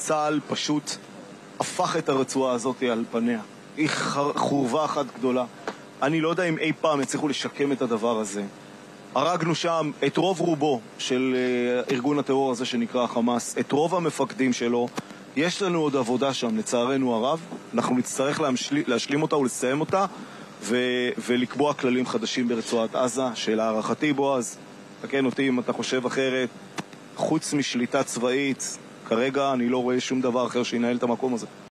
צה"ל פשוט הפך את הרצועה הזאת על פניה. היא חורבה אחת גדולה. אני לא יודע אם אי פעם הצליחו לשקם את הדבר הזה. הרגנו שם את רוב רובו של ארגון הטרור הזה שנקרא חמאס, את רוב המפקדים שלו. יש לנו עוד עבודה שם, לצערנו הרב. אנחנו נצטרך להשלים אותה ולסיים אותה ולקבוע כללים חדשים ברצועת עזה, שלהערכתי, בועז, תקן אותי אם אתה חושב אחרת, חוץ משליטה צבאית, כרגע אני לא רואה שום דבר אחר שינהל את המקום הזה.